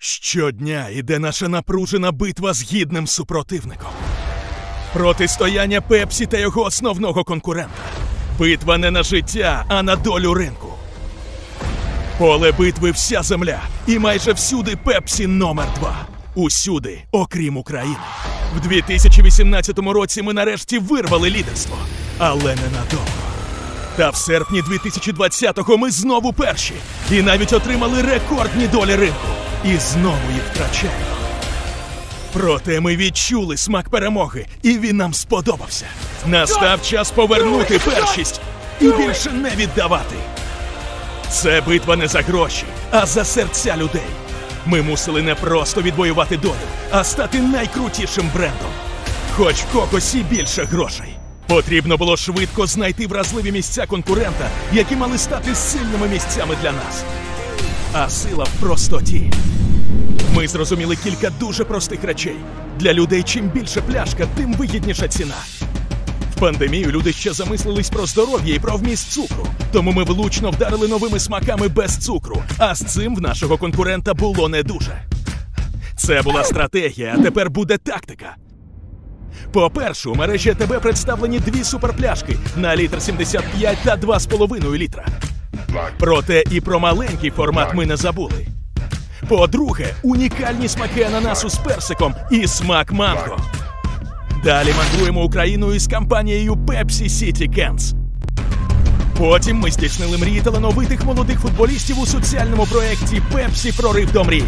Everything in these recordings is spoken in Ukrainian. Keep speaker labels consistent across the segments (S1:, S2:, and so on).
S1: Щодня іде наша напружена битва з гідним супротивником. Протистояння Пепсі та його основного конкурента. Битва не на життя, а на долю ринку. Поле битви вся земля. І майже всюди Пепсі номер 2. Усюди, окрім України. В 2018 році ми нарешті вирвали лідерство. Але ненадовго. Та в серпні 2020-го ми знову перші. І навіть отримали рекордні долі ринку. І знову їх втрачаємо. Проте ми відчули смак перемоги, і він нам сподобався. Настав час повернути першість і більше не віддавати. Це битва не за гроші, а за серця людей. Ми мусили не просто відвоювати долю, а стати найкрутішим брендом. Хоч в когось і більше грошей. Потрібно було швидко знайти вразливі місця конкурента, які мали стати сильними місцями для нас. А сила в простоті. Ми зрозуміли кілька дуже простих речей. Для людей чим більше пляшка, тим вигідніша ціна. В пандемію люди ще замислились про здоров'я і про вміст цукру. Тому ми влучно вдарили новими смаками без цукру. А з цим в нашого конкурента було не дуже. Це була стратегія, а тепер буде тактика. По-перше, у мережі АТБ представлені дві суперпляшки на літр 75 та 2,5 літра. Проте і про маленький формат ми не забули. По-друге, унікальні смаки ананасу з персиком і смак манго. Далі мандруємо Україною із компанією Pepsi City Cans. Потім ми здійснили мрії талановитих молодих футболістів у соціальному проєкті Pepsi «Прорив до мрії».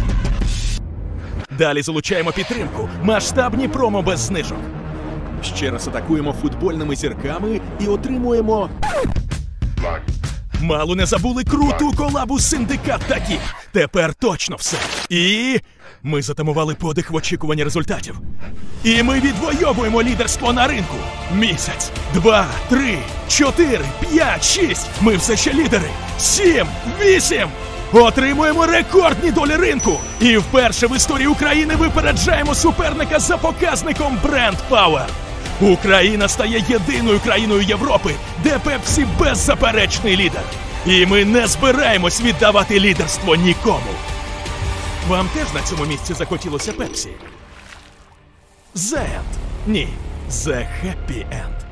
S1: Далі залучаємо підтримку, масштабні промо без знижок. Ще раз атакуємо футбольними зірками і отримуємо... Мало не забули круту колабу «Синдикат Таких». Тепер точно все. І ми затамували подих в очікуванні результатів. І ми відвойовуємо лідерство на ринку. Місяць, 2, 3, 4, 5, 6. Ми все ще лідери. 7, 8. Отримуємо рекордні долі ринку. І вперше в історії України випереджаємо суперника за показником Brand Power. Україна стає єдиною країною Європи, де Пепсі беззаперечний лідер. І ми не збираємось віддавати лідерство нікому. Вам теж на цьому місці захотілося Пепсі? The End. Ні, The Happy End.